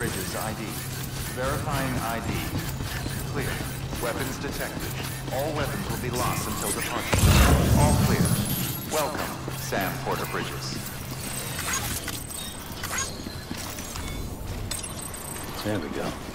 Bridges ID. Verifying ID. Clear. Weapons detected. All weapons will be lost until departure. All clear. Welcome, Sam Porter Bridges. There we go.